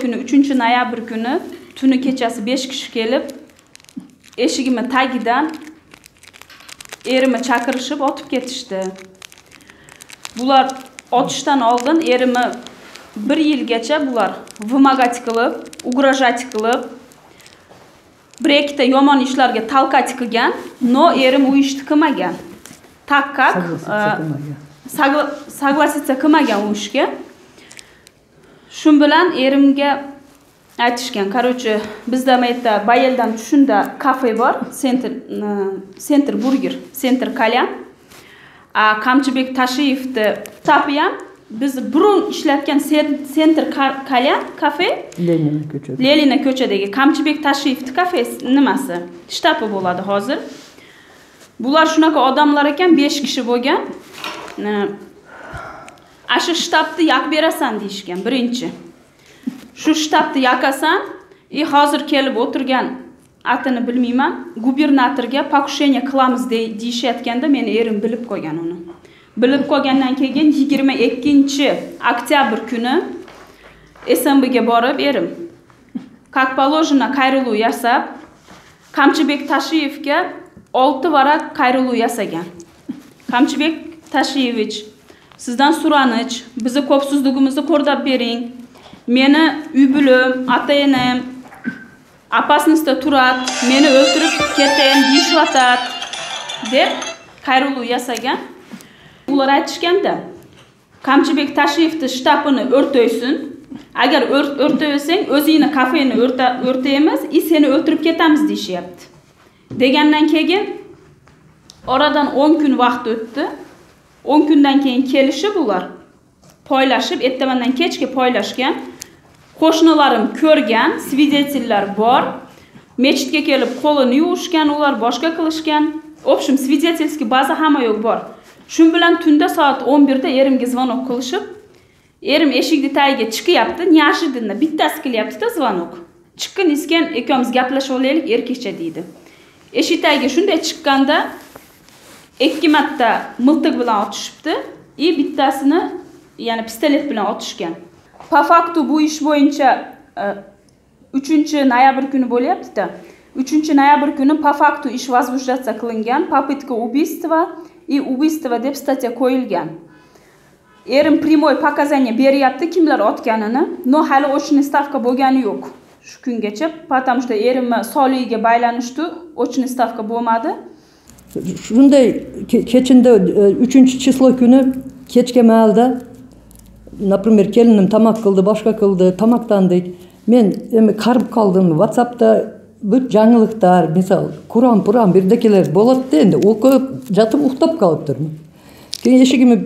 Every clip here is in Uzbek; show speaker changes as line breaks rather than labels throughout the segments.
kuni 3-noyabr kuni tuni kechasi 5 kishi kelib, eshigimni tagidan erimni chaqirishib otib ketishdi. Bular otishdan oldin erimni 1 yilgacha bular vымогать qilib, угрожать qilib, bir-ikkita yomon ishlarga talqat qilgan, no erim u ishni qilmagan. Tak как согласиться qilmagan u ishga. Shun bilan erimga aytishgan. Короче, bizda mayda Bayeldan tushunda kafe bor, Center Burger, Center Kalyan. Qamchibek Tashiyevni shtabi ham biz burun ishlatgan Center Kalyan kafe Lenina ko'chadagi Qamchibek Tashiyevni kafesi nimasi? Shtabi bo'ladi hozir. Bular shunaqa odamlar ekan, 5 kishi bo'lgan. Ashu shtabni yoqib berasan deyishgan birinchi. Shu shtabni yoqasan, hozir kelib o'tirgan atini bilmayman, gubernatorga покушение qilamiz deyishayotganda meni erim bilib qo'ygan uni. Bilib qo'ygandan keyin 22-oktyabr kuni SMBga borib erim как положено qayruluv yasab, Qamchibek Tashiyevga 6 varaq qayruluv yasagan. Qamchibek Tashiyevich, sizdan so'ranish, bizni ko'psizligimizni ko'rsatib bering. Meni uy-bulim, ota-enam opasnostda turadi, meni o'ldirib ketayim deyishyapti deb qayruluv yasagan. Ular aytishganda, Qamchibek Tashiyevni shtabini o'rtaysin. Agar o'rtaysang, o'zingni kafeni o'rtaymiz, seni o'ldirib ketamiz deyishyapti. Degandan keyin oradan 10 kun vaqt o'tdi. 10 kundan keyin kelishib ular poylashib, ertamandan kechga poylashgan. Qo'shnilarim ko'rgan, svidetsellar bor. Mechitga kelib qo'lini yuvishgan, ular boshqa qilishgan. В общем, svidetselskiy baza hamma yo'q bor. Shun bilan tunda soat 11 da erimga zvonok qilishib, erim eshikni tagiga chiqyapti, неожиданно bittasi qilyapti-da zvonok. Chiqqin iskan ikkomiz gaplashib olaylik erkakcha deydi. Eshik tagiga shunday chiqqanda 2 marta miltiq bilan otishibdi, bittasini ya'ni pistolet bilan otishgan. Po faktu bu ish bo'yicha 3-noyabr kuni bo'lyapti-da. 3-noyabr kuni po faktu ish возбуждаться qilingan, попытка убийства и убийство deb statya qo'yilgan. Erim primoy показания beryapti kimlar otganini, no hali ochni stavka bo'lgani yo'q. Shu kungacha, потому что erimni soligiga baylanishdi, ochni stavka bo'lmadi.
Shunday kechinda 3-число kuni kechga ma'lda, например, kelinim tamoq qildi, boshqa qildi, tamoqtandik. Men qarib qoldim. WhatsAppda bu жаңылыктар, misol, Qur'on birdakilar bo'ladi endi, o'qib, jatib uxtab qolib turdim. Keyin eshigimni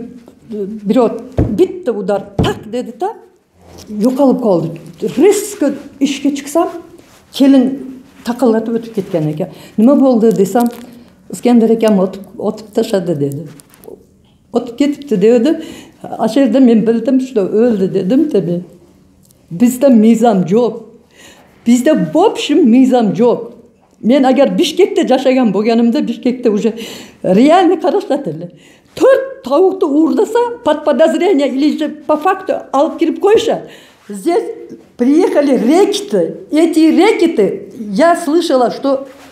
bitta udar tak dedi-da, yo'qolib qoldi. Резко ishga chiqsam, kelin taqillatib o'tib ketgan ekan. Nima bo'ldi desam, İskender akam otib tashladi dedi. Otib ketibdi dedi. Aşerda men bildim, shunda o'ldi dedim tabii. Bizda mizam yo'q. Bizda в общем mizam yo'q. Men agar Bishkekda yashagan bo'lganimda, Bishkekda уже реально qarashlatadi. 4 tovuqni o'rdasa, под подозрение или же по факту olib kirib qo'yishadi. Здесь приехали рекеты. Эти рекеты, я слышала, что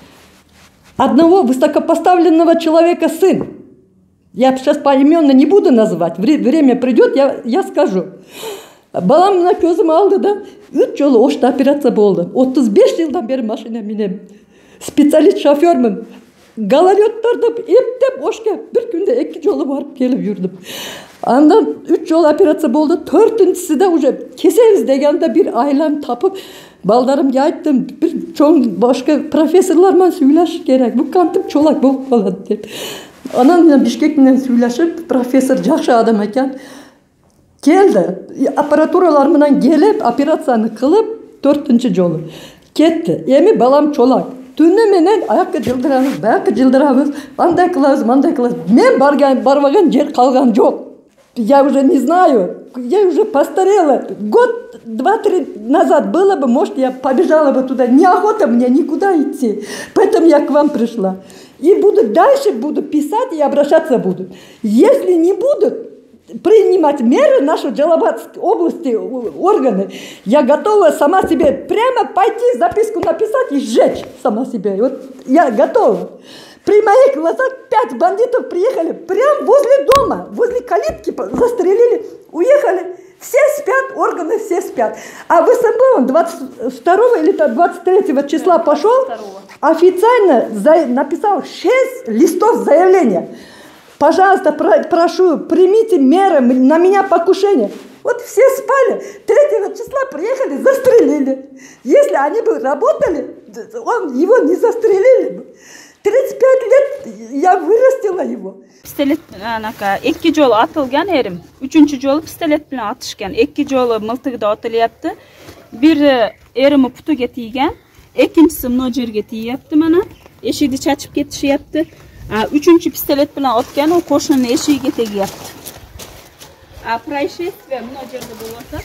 одного высокопоставленного человека сын. Я сейчас поименно не буду называть. Время придет, я скажу. Balamla ko'zim oldida 3 jolu o'shda operatsiya bo'ldi. 35 yildan beri mashina minib. Spetsialist shofyorman. Galalyotlarda eptep o'shga bir kunda 2 jolu borib kelib yurdim. Andan 3 jolu operatsiya bo'ldi. 4-sida уже keseriz deganda bir aylan tapib baldarimga aytdim, bir cho'ng boshqa professorlarman suylash kerak. Bu qantim cho'lak bo'lib qoladi deb. Anam bilan Bishkek bilan suylashib, professor yaxshi odam ekan. Keldi. Apparaturalar bilan kelib, operatsiyani qilib 4-jolu ketdi. Emi balam cho'lak. Tunni menen oyoqqa jildiramiz, buyoqqa jildiramiz. Qanday qilamiz, qanday qilamiz. Men bormagan yer qolgan yo'q. Я уже не знаю. Я уже постарела. Год, 2-3 назад было бы, может, я побежала бы туда. Неохота мне никуда идти. Поэтому я к вам пришла. И дальше буду писать и обращаться буду. Если не будут, принимать меры наши Джалабадской области органы. Я готова сама себе прямо пойти записку написать и сжечь сама себе. Вот я готова. При моих глазах 5 бандитов приехали прямо возле дома, возле калитки застрелили, уехали. Все спят, органы все спят. А в СМБ он 22 или 23 числа пошел, официально написал 6 листов заявления. Пожалуйста, прошу, примите меры, на меня покушение. Вот все спали, 3 числа приехали, застрелили. Если они бы работали, его не застрелили бы. 35 лет я вырастила его.
Pistolet anaka 2 jol atılgan erim. 3-cü jol pistolet bilan atışgan. 2 jolu miltigida otilyapti. Biri erimi putuga tiygan, ikkinchisi mno jerga tiyapti mana. Eshikni chachib ketishyapti. 3-cü pistolet bilan otgan, u qo'shnining eshigiga tegyapti. Происшествие mno jerda bo'lsa.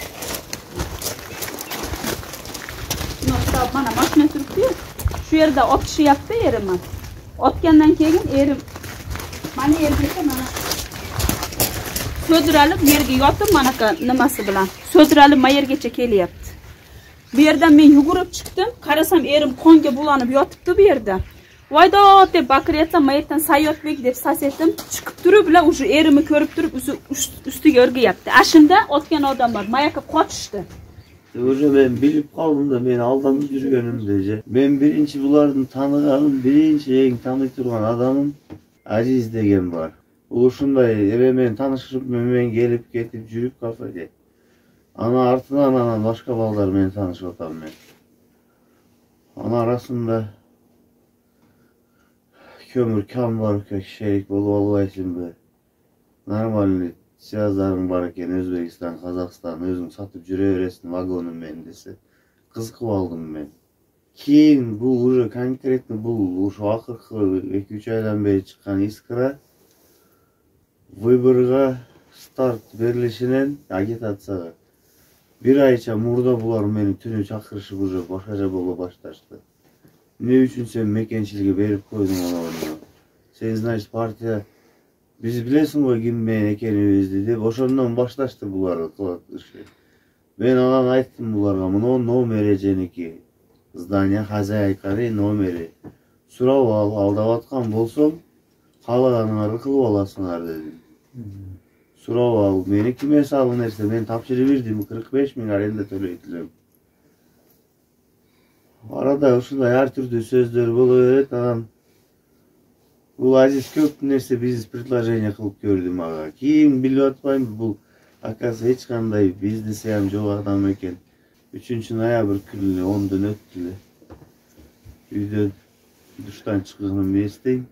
Mana mashina turibdi. Shu yerda otishyapti erimni. Otgandan keyin erim mana yergacha mana so'diralib yerga yotib manaka nimasi bilan so'diralib mana yergacha kelyapti. Bu yerdan men yugurib chiqdim, qarasam erim qonga bulanib yotibdi bu yerda. Voydo deb baqiryapsam, mayetdan Sayyodbek deb sas etdim. Chiqib turib bilan o'sha erimni ko'rib turib ustiga o'rgayapti. Ashunda otgan odamlar mayaka qochishdi.
Уже ben bilip kaldım da beni aldanıp yürügenimdece. Ben birinci bularını tanıganım, birinci en tanıyıp durgan adamım Aziz degen var. Uşunday eve men tanışırıp men gelip getip jürüp kalsaydı. Ana artından anan başka ballar meni tanışıp otam men. Ana arasında kömür kan var, şerik bolu oluvaysin be. Normalini Siyazların barken Özbekistan, Kazakistan özün satıp jüreveresin vagonun mendisi. Kızıkıp aldım ben. Keyin bu uşu konkretni bu uşu akırkı 2-3 aydan beri çıkan iskira Vыборга start berilişinen agitatsiyaga 1 ayça murda bular meni tünü çakırışıp uşu başkaca bola başlaştı. Ne üçün sen mekençiligi berip koydun ona? Sen значит partiya biz bilesin o kimmeyen ekenimiz dedi. Oşondan başlaştı buları kılat işi. Ben alan ayttım bularga, mıno nomereceğini ki. Zdanya hazayakari nomeri. Surab al, aldavatkan bolsam, kalaganыңар kılıp alasınlar dedim. Surab al, meni kime salın erse, ben tapşırı verdim, 45 bin arenda төлөйтүлөм. Arada ушундай ар түрдүү сөздөр боло берет, анан bu Aziz köp nerse biz предложение kılıp gördüm ağa. Kim bilip atmayın bu akası hiç kanday bizde seyam çok adam eken. 3. noyabr günü 10'dan öttüle. Üyden duştan çıkığını besteyim.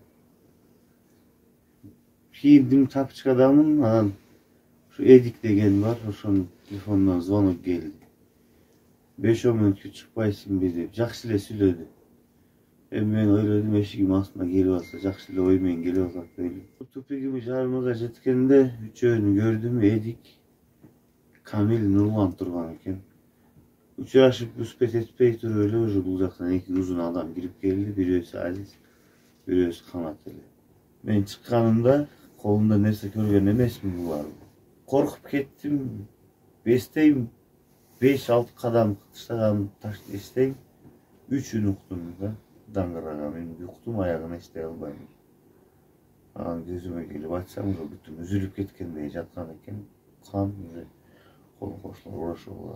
Kim tapçık adamın anan şu Edik degen var. Oşun telefondan zonup geldi. 5-10 minut çıkpaysın dedi. Jakşile söyledi. Ben oyladım eşigim aslında geliyor olsa, jakşıyla oymayın geliyor olsak böyle. Tupigimi jarmaga jetkende 3-öğünü gördüm, Edik, Kamil, Nurlan turgan eken. Uçuraşıp üspet etpey tur öyle ucu bulacaksan 2 uzun adam girip geldi, biri öse Aziz, biri öse Kanat ele. Ben çıkkanımda kolumda nerse görgen emes mi bu var? Korkup kettim, besteyim, 5-6 kadam kıtıştağım taştı isteyim, 3'ünü uktum da. Dangırağa ben yoktum ayağına işte albayım. Ağam gözüme gelip açsam da bütün üzülüp ketkende jatkan eken kan kolu koşlar uğraşı olarak.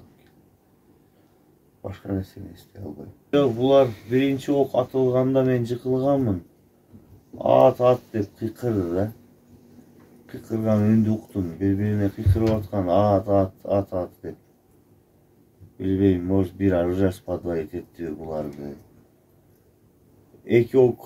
Başka nesini işte albayım. Yok bular birinci ok atılganda ben jıkılganmın. At dep kıykırdı da. Kıykırgan önde uktum. Birbirine kıykırıp atkan at dep. Bilbeyim moz bir arıjas padvayet etti bulardı. Eki ok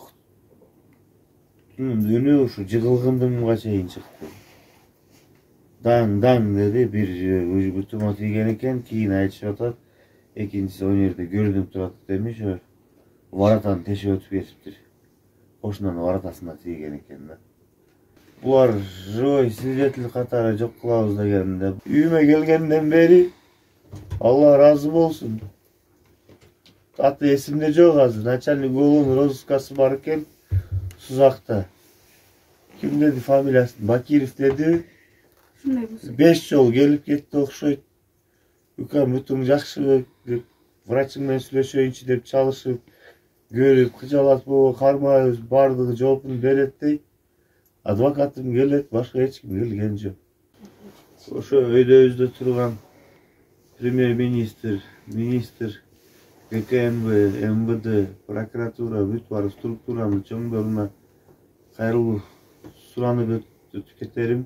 dönüyor şu cıgılgındımga çeyin çıktı. Dan dedi bir bütün otigen eken keyin aytışıp atat. Ekincisi o yerde gördüm turat demiş o. Varatan teşe ötüp geçiptir. Koşundan varatasında tigen eken de. Bular joy свидетель katara jok kılavuz degeninde. Üyüme gelgenden beri Allah razı olsun. Atı esimde çok azı. Načalnik oğlum rozıskası varken Suzak'ta. Kim dedi familyasını? Bakirov dedi.
Shunday bo'lsa.
5 жол kelip ketdi okşoyt. Ukam bütün жақсы деп врачың менен сүйлөшөйүнчү деп чалышып, көрүп, кыжалат боло кармайбыз, бардыгы жоопун берет дейт. Адвокатым келет, башка эч ким келген жок. Ошо өйдөбүздө турган премьер-министр, министр, ГКНБ, МВД, прокуратура, бүт бар структуранын чоңдоруна кайрылуу суранып өтүп кетерим.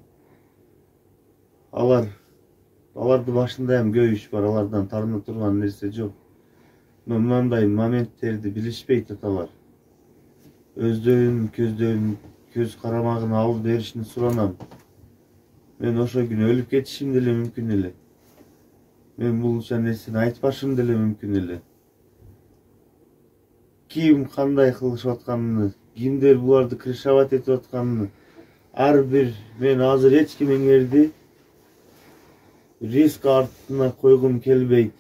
Аларды башында hem көп иш бар, алардан тарына турган нерсе жок. Мындай моменттерди билишпейт аталар. Өздөрүнүн көз карамагын алып беришин суранам. Мен ошо күнү өлүп кетишим деле мүмкүн эле. Мен бул нерсени айтпашым деле мүмкүн эле. Ким кандай кылышып атканын, кимдер буларды крышавать этип атканын ар бир мен азыр эч кимиңерди риск артына койгум келбейт.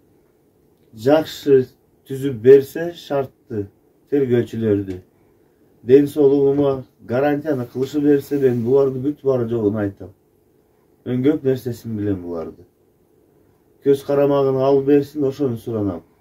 Жакшы түзүп берсе шартты тергөөчүлөрдү. Ден соолугума гарантияны кылышып берсе мен буларды бүт бары жогун айтам. Мен көп нерсесин билем буларды. Көз карамагын алып берсин, ошону суранам.